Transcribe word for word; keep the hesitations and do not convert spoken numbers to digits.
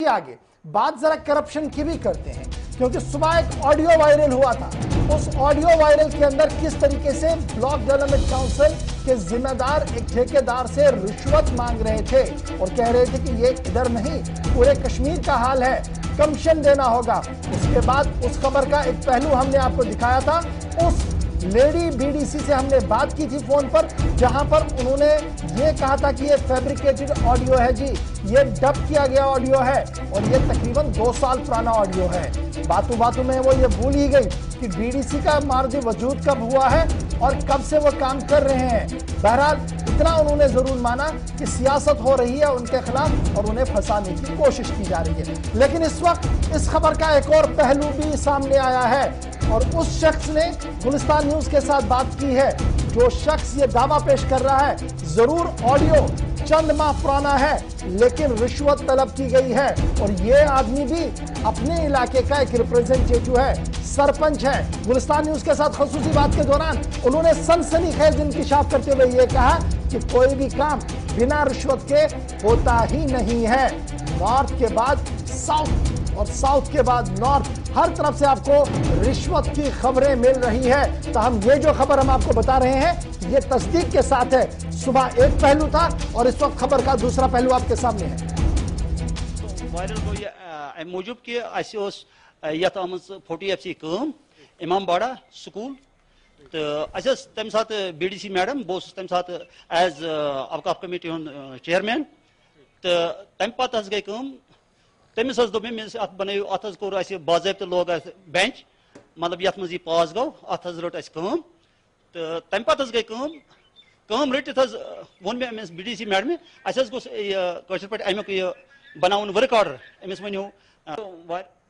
کے آگے بات ذرا کرپشن کی بھی کرتے ہیں، کیونکہ صبح ایک آڈیو وائرل ہوا تھا. اس آڈیو وائرل کے اندر کس طریقے سے بلاک ڈیولپمنٹ کاؤنسل کے ذمہ دار ایک ٹھیکیدار سے رشوت مانگ رہے تھے اور کہہ رہے تھے کہ یہ ادھر نہیں پورے کشمیر کا حال ہے، کمیشن دینا ہوگا. اس کے بعد اس خبر کا ایک پہلو ہم نے آپ کو دکھایا تھا. اس لیڈی بی ڈی سی سے ہم نے بات کی تھی فون پر، جہاں پر انہوں نے یہ کہا تھا کہ یہ فیبریکیٹڈ آڈیو ہے، جی یہ ڈب کیا گیا آڈیو ہے اور یہ تقریباً دو سال پرانا آڈیو ہے. باتوں باتوں میں وہ یہ بھول ہی گئی کہ بی ڈی سی کا مارد وجود کب ہوا ہے اور کب سے وہ کام کر رہے ہیں. بہرحال اتنا انہوں نے ضرور مانا کہ سیاست ہو رہی ہے ان کے خلاف اور انہیں پھنسانے کی کوشش کی جا رہی ہے. لیکن اس وقت اس خبر کا ایک اور پہلو بھی سامنے آیا ہے اور اس شخص نے گلستان نیوز کے ساتھ بات کی ہے جو شخص یہ دعویٰ پیش کر رہا ہے ضرور آڈیو چند ماہ پرانا ہے لیکن رشوت طلب کی گئی ہے اور یہ آدمی بھی اپنے علاقے کا ایک ریپریزنٹیٹو ہے، سرپنچ ہے. گلستان نیوز کے ساتھ خصوصی بات کے دوران انہوں نے سنسنی خیز انکشاف کرتے ہوئے یہ کہا کہ کوئی بھی کام بنا رشوت کے ہوتا ہی نہیں ہے. نارتھ کے بعد ساؤتھ اور ساؤتھ کے بعد نارتھ، ہر طرف سے آپ کو رشوت کی خبریں مل رہی ہے. تاہم یہ جو خبر ہم آپ کو بتا رہے ہیں یہ تصدیق کے ساتھ ہے. صبح ایک پہلو تھا اور اس وقت خبر کا دوسرا پہلو آپ کے سامنے ہے. وائرل گو یہ موجود کہ اس یت آمت فورٹی ایف سی کام امام باڑا سکول تو اس تمہ سات بی ڈی سی میڈم بہت تمہ سات ایز اوقاف کمیٹی ہند چیئرمین تو تمہ پتہ گئی کام تمس دپ مے ات بنو ات کور اس باضابطہ لوگ بینچ مطلب یت مز یہ پاس گو ات رٹ اس کام تو تمہ پتہ گئی کام کام رٹت وون مے امس بی ڈی سی میڈم اس گوس کشر پہ امیک یہ بناون ورک آرڈر امس ونیو